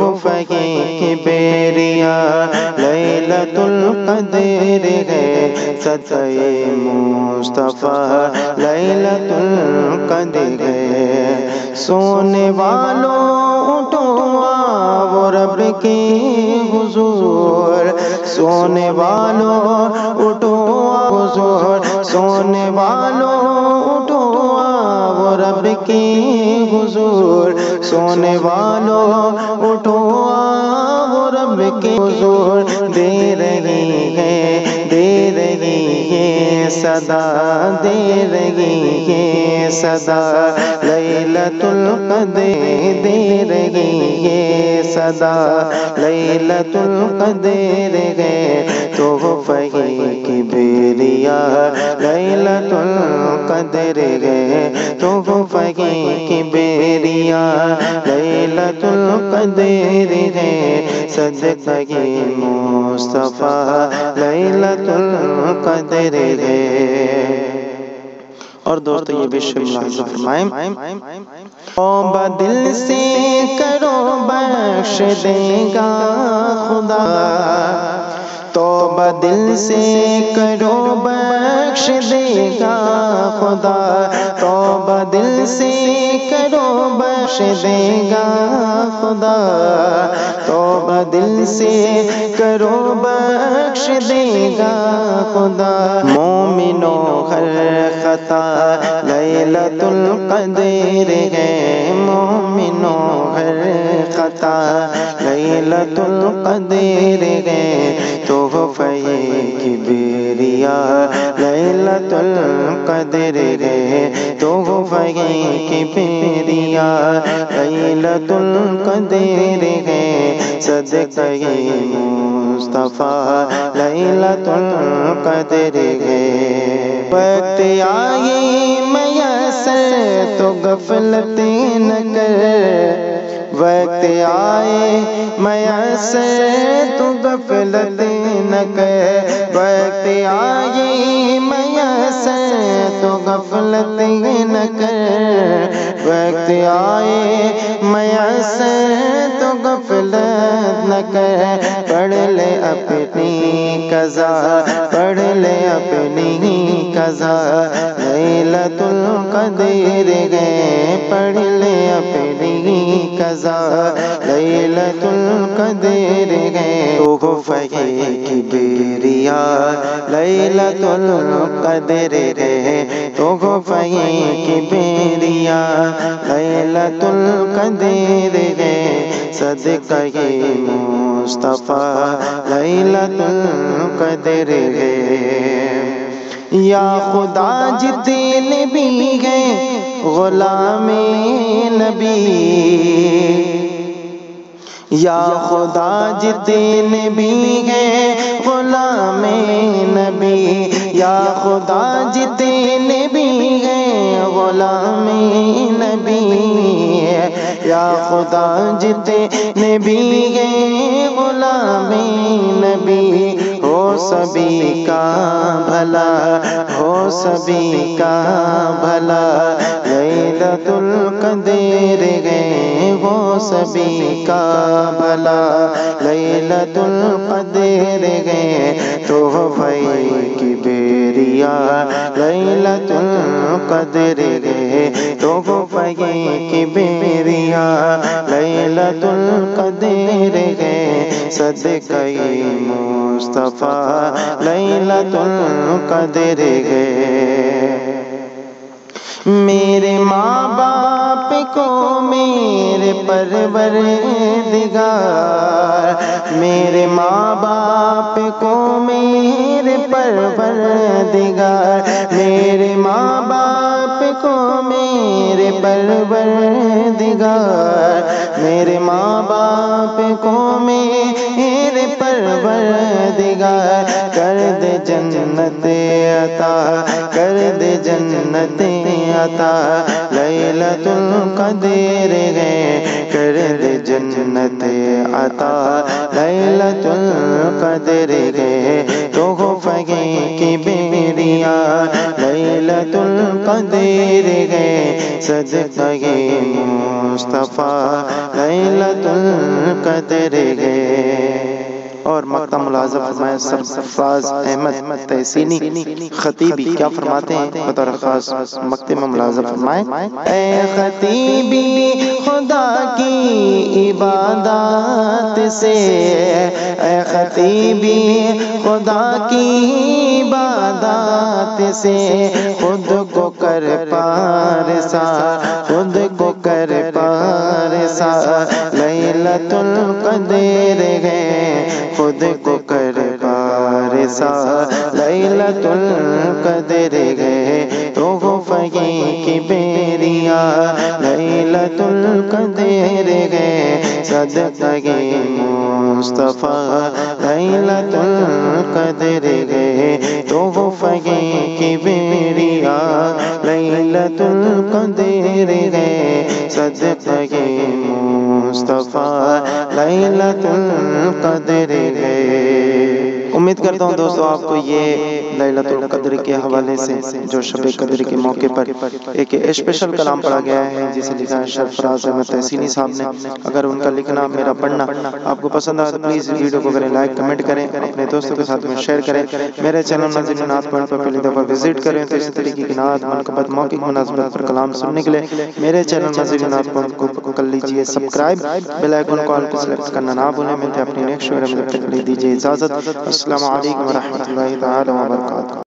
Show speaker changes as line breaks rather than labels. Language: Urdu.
تحفے کی بیریا لیلۃ القدر ہے صدقے مصطفیٰ لیلۃ القدر ہے سونے والوں اٹھو آؤ رب کی حضور سونے والوں اٹھو آؤ حضور سونے والوں اٹھو آؤ رب کی حضور سونے والوں اٹھو آؤ رب کی حضور دے رہی ہے صدا دے رہی ہے صدا لیلۃ القدر دے رہی ہے صدا لیلۃ القدر ہے تحفے کی بیریا لیلۃ القدر ہے تحفے کی بیریا لیلۃ القدر ہے صدقے مصطفیٰ لیلۃ القدر ہے۔ اور دوستو یہ بھی شب ملاحظہ فرمائیں توبہ دل سے کرو بخش دے گا خدا توبہ دل سے کرو بخش دے گا خدا توبہ دل سے کرو بخش دے گا خدا توبہ دل سے کرو بخش دے گا خدا مومنو ہر خطا لیلۃ القدر ہے مومنو ہر خطا لیلۃ القدر ہے تحفے کی بیریا لیلۃ القدر ہے تحفے کی بیریا لیلۃ القدر ہے صدقے مصطفیٰ لیلۃ القدر ہے وقت آئے میسر تو غفلت نہ کر وقت آئے میسر تو غفلت نہ کر وقت آئے میسر تو غفلت نہ کر وقت آئے میسر تو غفلت نہ کر پڑھ لے اپنی قضا پڑھ لے اپنی قضا لیلۃ القدر ہے پڑھ لے اپنی قضا لیلۃ القدر ہے تحفے کی بیریا لیلۃ القدر ہے تحفے کی بیریا لیلۃ القدر ہے صدقے مصطفیٰ لیلۃ القدر ہے یا خدا جتنے بھی ہیں غلام نبی یا خدا جتنے بھی ہیں غلام نبی یا خدا جتنے بھی ہیں غلام نبی یا خدا جتنے بھی ہیں غلام نبی ہو سبھی کا بھلا ہو سبھی کا بھلا لیلۃ القدر ہے ہو سبھی کا بھلا لیلۃ القدر ہے تحفے کی بیریا لیلۃ القدر ہے تحفے کی بیریا لیلۃ القدر ہے صدقے مصطفیٰ لیلۃ القدر ہے میرے ماں باپ کو میرے پروردگار میرے ماں باپ کو میرے پروردگار میرے ماں باپ کو میرے پروردگار میرے ماں باپ کو میرے پروردگار کر دے جنت عطا کر دے جنت عطا لیلۃ القدر ہے کر دے جنت عطا لیلۃ القدر ہے تحفے کی بیریا لیلۃ القدر القدر ہے صدقہ مصطفیٰ لیلۃ القدر ہے۔ اور مقطع ملاحظہ فرمائے سرفراز احمد تحسینی خطیبی کیا فرماتے ہیں بطور خاص مقطع میں ملاحظہ فرمائے، اے خطیبی خدا کی عبادات سے، اے خطیبی خدا کی عبادات سے، خود کو کر پارسا، خود کو کر پارسا لیلۃ القدر ہے، خود کو کر پارسا لیلۃ القدر ہے، تو فقی کی بیریا لیلۃ القدر ہے، صدقہ مصطفیٰ لیلۃ القدر ہے، تو فقی کی بیریا لیلۃ القدر ہے، صدقہ مصطفیٰ لیلۃ القدر ہے۔ امید کرتا ہوں دوستو آپ کو یہ لیلۃ القدر کے حوالے سے جو شب قدر کے موقع پر ایک اسپیشل کلام پڑھا گیا ہے جسے لکھا ہے سرفراز احمد تحسینی صاحب نے، اگر ان کا لکھنا میرا پڑھنا آپ کو پسند آئے تو پلیز ویڈیو کو کریں لائک کمنٹ کریں، اپنے دوستوں کے ساتھ میں شیئر کریں، میرے چینل ناظرین نعت پوائنٹ پر پہلی دفعہ وزٹ کریں تو اسی طریقے کی نعت منقبت موقع مناسبت پر کلام سننے کے لیے میرے چینل ناظرین نعت پوائنٹ کو کر لیجئے سبسکرائب، بیل آئیکن کو آل پہ سلیکٹ کرنا نہ بھولیں۔ ملتے ہیں اپنی نیکسٹ ویڈیو میں، تب تک کے لیے دیجئے اجازت، السلام علیکم ورحمۃ اللہ تعالی وبرکاتہ۔